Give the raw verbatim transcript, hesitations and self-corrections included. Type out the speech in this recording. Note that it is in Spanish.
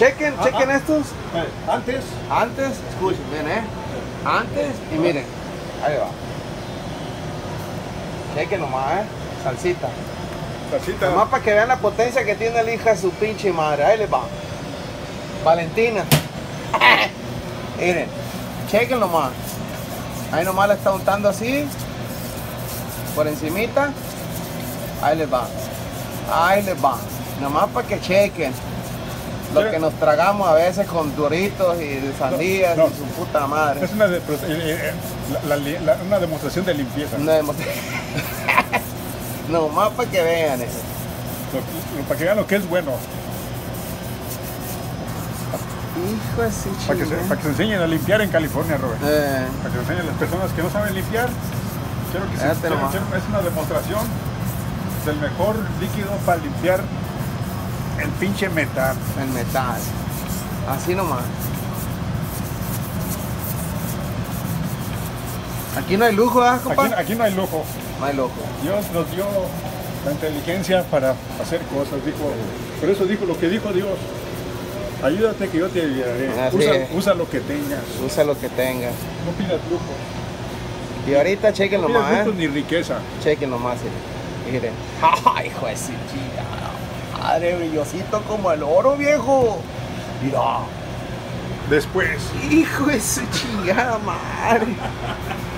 chequen, Ah, chequen ah. estos. Eh, Antes, Antes, escuchen, miren, eh. Antes y miren. Ahí va. Chequen nomás, eh. Salsita. salsita. Nomás para que vean la potencia que tiene la hija de su pinche madre. Ahí les va. Valentina. Miren, chequen nomás. Ahí nomás la está untando así. Por encimita. Ahí les va. Ahí les va. Nomás para que chequen. Lo que nos tragamos a veces con doritos y sandías No, no. y su puta madre. Es una, de- pues, eh, eh, la- la- la- una demostración de limpieza. No hemos- Nomás para que vean eso. Lo- lo- para que vean lo que es bueno. Hijo de su Para que, se, chingada. para que se enseñen a limpiar en California, Robert. Eh, Para que se enseñen a las personas que no saben limpiar. Quiero que se, Fíjate quiero- nomás. quiero- es una demostración del mejor líquido para limpiar el pinche metal. el metal. Así nomás. Aquí no hay lujo, ¿ah, compa? Aquí, aquí no hay lujo. No hay lujo. Dios nos dio la inteligencia para hacer cosas. Dijo, por eso dijo lo que dijo Dios. Ayúdate que yo te ayudaré. Así Usa, es. usa lo que tengas. Usa lo que tengas. No pidas lujo. Y ahorita chequen No pidas nomás, lujo ¿eh? ni riqueza. Chequen nomás, eh. Miren. ¡Ay, hijo de su chingada! Madre, brillosito como el oro, viejo. Mira. Después. Hijo de su chingada madre.